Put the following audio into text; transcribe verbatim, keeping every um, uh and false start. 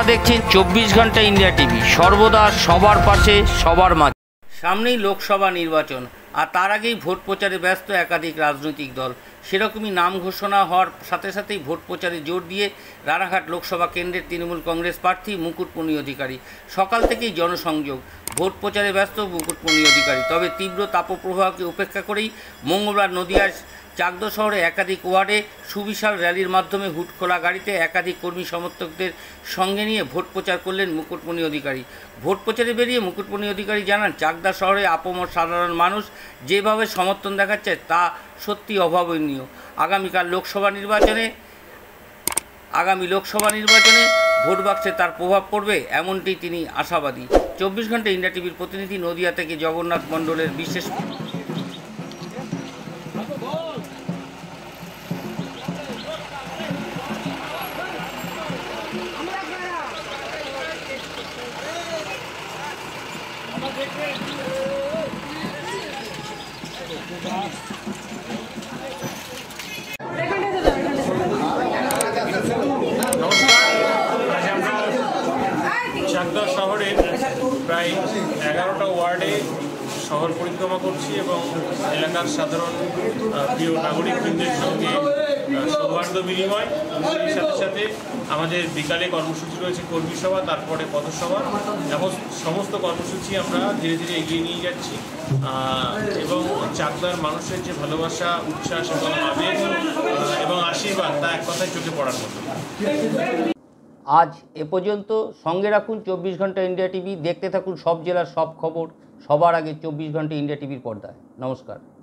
দেখছেন চব্বিশ ঘন্টা ইন্ডিয়া টিভি, সর্বদা সবার পাশে সবার মাঝে। সামনেই লোকসভা নির্বাচন, আর তার আগেই ভোট প্রচারে ব্যস্ত একাধিক রাজনৈতিক দল। সেরকমই নাম ঘোষণা হওয়ার সাথে সাথেই ভোট প্রচারে জোর দিয়ে রানাঘাট লোকসভা কেন্দ্রের তৃণমূল কংগ্রেস প্রার্থী মুকুটমণি অধিকারী। সকাল থেকেই জনসংযোগ, ভোট প্রচারে ব্যস্ত মুকুটমণি অধিকারী। তবে তীব্র তাপপ্রবাহকে উপেক্ষা করেই মঙ্গলবার নদিয়ার চাকদা শহরে একাধিক ওয়ার্ডে সুবিশাল র্যালির মাধ্যমে হুড খোলা গাড়িতে একাধিক কর্মী সমর্থকদের সঙ্গে নিয়ে ভোট প্রচার করলেন মুকুটমণি অধিকারী। ভোট প্রচারে বেরিয়ে মুকুটমণি অধিকারী জানান, চাকদা শহরে আপামর সাধারণ মানুষ যেভাবে সমর্থন দেখাচ্ছে তা সত্যি অভাবনীয়। আগামীকাল লোকসভা নির্বাচনে আগামী লোকসভা নির্বাচনে ভোট বাক্সে তার প্রভাব পড়বে, এমনটি তিনি আশাবাদী। চব্বিশ ঘন্টা ইন্ডিয়া টিভির প্রতিনিধি নদিয়া থেকে জগন্নাথ মণ্ডলের বিশেষ চাকদা শহরের প্রায় এগারোটা ওয়ার্ডে শহর পরিক্রমা করছি এবং এলাকার সাধারণ প্রিয় নাগরিকবৃন্দের সঙ্গে সৌহার্দ্য বিনিময়। সেই সাথে সাথে আমাদের বিকালে কর্মসূচি রয়েছে কর্মী সভা, তারপরে পথসভা। এবং সমস্ত কর্মসূচি আমরা ধীরে ধীরে এগিয়ে নিয়ে যাচ্ছি এবং চাকদার মানুষের যে ভালোবাসা, উচ্ছ্বাস এবং আবেগ এবং আশীর্বাদ, তা এক কথায় চোখে পড়ার মতো। আজ এ পর্যন্ত। সঙ্গে রাখুন চব্বিশ ঘন্টা ইন্ডিয়া টিভি, দেখতে থাকুন সব জেলার সব খবর সবার আগে চব্বিশ ঘন্টা ইন্ডিয়া টিভির পর্দায়। নমস্কার।